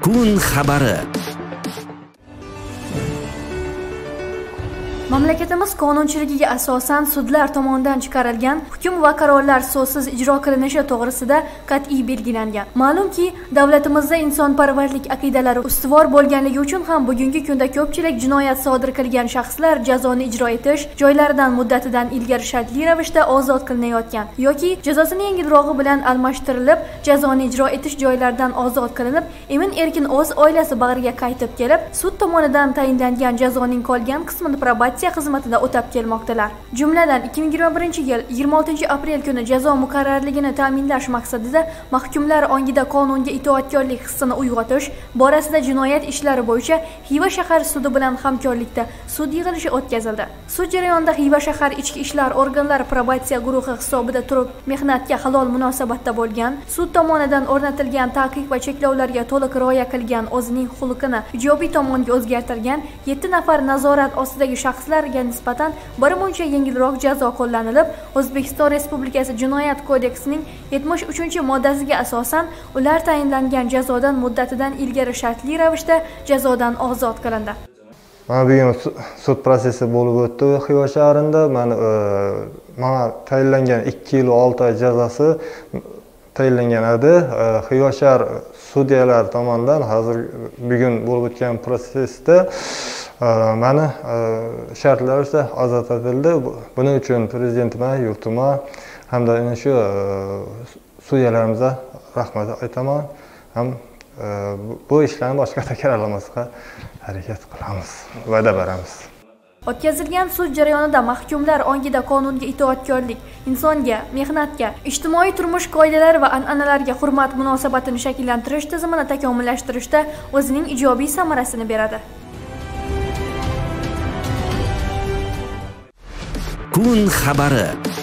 Kun xabari. Mamlakatimiz qonunchiligiga asosan sudlar tomonidan chiqarilgan hukm va qarorlar so'zsiz ijro qilinishi to'g'risida qat'iy belgilangan. Ma'lumki, davlatimizda insonparvarlik aqidalari ustuvor bo'lganligi uchun ham bugungi kunda ko'pchilik jinoyat sodir qilgan shaxslar jazoni ijro etish joylaridan muddatidan ilgari shartli ravishda ozod qilinayotgan yoki jazosini yengilrog'i bilan almashtirilib, jazoni ijro etish joylaridan ozod qilinib, emin-erkin o'z oilasi bag'riga qaytib kelib, sud tomonidan tayinlangan jazoning qolgan qismini probatsiya xizmatida o'tab kelmoqdalar. Jumladan 2021-yil 26-aprel kuni jazo muqarrarligini ta'minlash maqsadida mahkumlar ongida qonunga itoatkorlik hissini uyg'otish borasida jinoyat ishlari bo'yicha Xiva shahar sudi bilan hamkorlikda sud yig'ilishi o'tkazildi. Sud jarayonida Xiva shahar ichki ishlar organlari probatsiya guruhi hisobida turib mehnatga halol munosabatda bo'lgan, sud tomonidan o'rnatilgan taqiq va cheklovlarga to'liq rioya qilgan, o'zining xulqini ijobiy tomonga o'zgartirgan 7 nafar nazorat ostidagi shaxslarga nisbatan birmuncha yengilroq jazo qo'llanilib, O'zbekiston Respublikasi Jinoyat kodeksining 73-moddasiga asosan ular tayinlangan jazodan muddatidan ilgari shartli ravishda jazodan ozod qilindi. Mana bugun sud prosessi bo'lib o'tdi Xiva shahrida. Mana tayinlangan 2 yil 6 oy jazosi tayinlangan edi. Xiva shahar sudyalar tomonidan hozir bugun bo'lib o'tgan prosesda mani shartli ravishda ozod etildi. Buning uchun prezidentima, yurtima hamda shu sudyalarimizga rahmat aytaman. Ham bu ishlarni boshqa takrorlamasga harakat qilamiz, va'da beramiz. O'tkazilgan sud jarayonida mahkumlar ongida qonunga itoatkorlik, insonga, mehnatga, ijtimoiy turmush qoidalari va an'analarga hurmat munosabatini shakllantirish tizimini takomillashtirishda o'zining ijobiy samarasini beradi. Kun xabari.